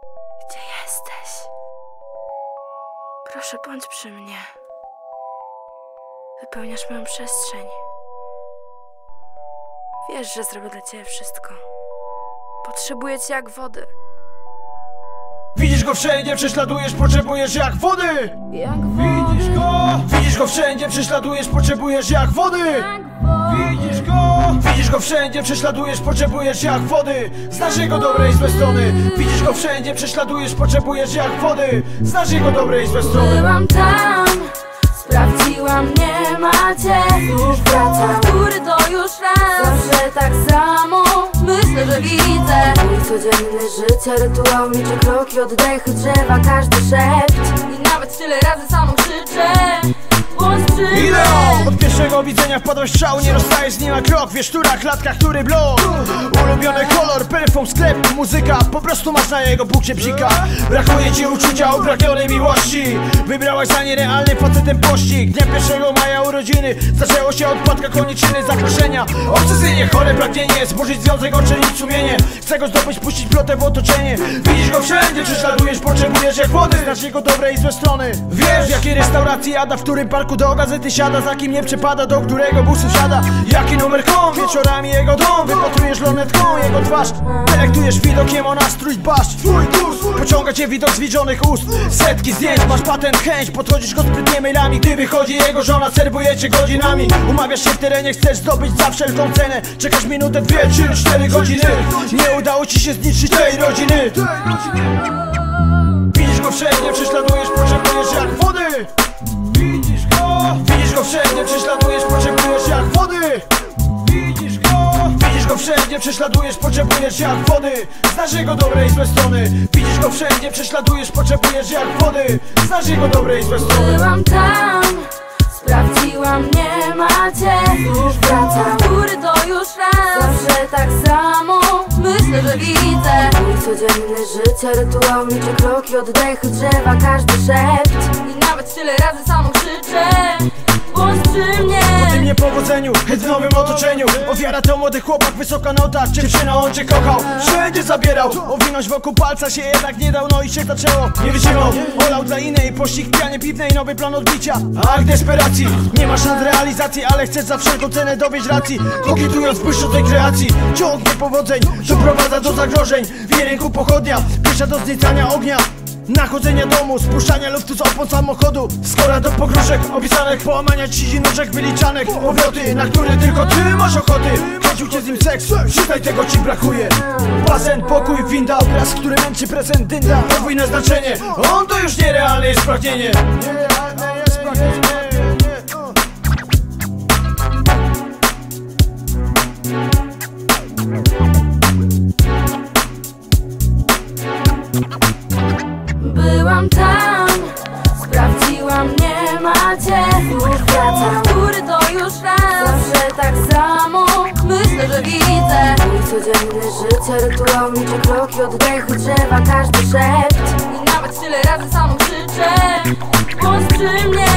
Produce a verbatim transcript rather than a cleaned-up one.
Gdzie jesteś? Proszę, bądź przy mnie. Wypełniasz moją przestrzeń. Wiesz, że zrobię dla ciebie wszystko. Potrzebuję cię jak wody. Widzisz go wszędzie, prześladujesz, potrzebujesz jak wody. Jak wody. Widzisz go, widzisz go wszędzie, prześladujesz, potrzebujesz jak wody. Widzisz go, widzisz go wszędzie, prześladujesz, potrzebujesz jak wody. Znasz jego dobre i złe strony. Widzisz go wszędzie, prześladujesz, potrzebujesz jak wody. Znasz jego dobre i złe strony. Byłam tam, sprawdziłam, nie macie. Już wracam, góry to już raz. Zawsze tak samo, myślę, że widzę. Mój codzienny życie, rytuał, liczę kroki, oddechy, drzewa, każdy szept. I nawet tyle razy samo krzyczę. Ideo! Od pierwszego widzenia wpadłeś w szał, nie rozstajesz z nim na krok. Wiesz, która klatka, który blok. Ulubiony kolor, perfum, sklep, muzyka. Po prostu masz na jego bukcie bzika. Brakuje ci uczucia, upragnionej miłości. Wybrałaś za nierealny facetem pościg. Dnia pierwszego maja urodziny zaczęło się od płatka koniczyny, zakraszenia. Obsesyjnie chore pragnienie, zburzyć związek, oczynić sumienie. Chcę go zdobyć, puścić plotę w otoczenie. Widzisz go wszędzie, prześladujesz, potrzebujesz jak wody. Znasz jego dobre i złe strony. Wiesz, w jakiej restauracji jada, w którym parku do gazety siada, za kim nie przepada, do którego busu siada. Jaki numer kom, wieczorami jego dom. Wypatrujesz lornetką jego twarz. Delektujesz widokiem, o nastrój dbasz. Twój gust pociąga cię widok zwiedzionych ust. Setki zdjęć, masz patent, chęć. Podchodzisz go sprytnie mailami. Gdy wychodzi jego żona, serwuje cię godzinami. Umawiasz się w terenie, chcesz zdobyć za wszelką cenę. Czekasz minutę, dwie, trzy, cztery godziny. Nie udało ci się zniszczyć tej rodziny. Widzisz go wszędzie, prześladujesz, potrzebujesz jak wody. Widzisz go, widzisz go wszędzie, prześladujesz, potrzebujesz jak wody. Widzisz go, widzisz go wszędzie, prześladujesz, potrzebujesz jak wody. Znasz jego dobre i złe strony. Widzisz go wszędzie, prześladujesz, potrzebujesz jak wody. Znasz jego dobre i złe strony. Byłam tam, sprawdziłam, nie macie. Już wracam, góry to już raz. Zawsze tak samo, myślę, że widzę. Mój codzienny życie, rytuał, liczę kroki, oddechy, drzewa, każdy szept. I nawet tyle razy samo krzyczę. Bądź przy mnie. Po tym niepowodzeniu, w nowym otoczeniu. Ofiara to młody chłopak, wysoka nota. Dziewczyna, on cię kochał, wszędzie zabierał. Owinąć wokół palca się jednak nie dał, no i się zaczęło. Nie wytrzymał, olał dla innej. Pościg, pianie piwnej, nowy plan odbicia. Ach, desperacji, nie masz nad realizacji, ale chcesz za wszelką cenę dowieść racji. Kokietując błyszczącej kreacji, ciąg niepowodzeń doprowadza do zagrożeń. W jej ręku pochodnia, pierwsza do zniecania ognia. Nachodzenia domu, spuszczania luftu z opon samochodu. Skora do pogróżek opisanych, połamania ci nóżek wyliczanych. Powroty, na które tylko ty masz ochoty. Kręcił cię z nim seks, przyznaj, tego ci brakuje. Basen, pokój, winda, obraz, który męczy prezent dynda. Podwójne znaczenie, on to już nierealne jest pragnienie. Nierealne jest pragnienie. Byłam tam, sprawdziłam, nie macie. Już wracam, góry to już raz. Zawsze tak samo, myślę, że widzę. Mój codzienny życie, rytuał, liczę kroki, oddechy, drzewa, każdy szept. I nawet tyle razy samo krzyczę. Bądź przy mnie.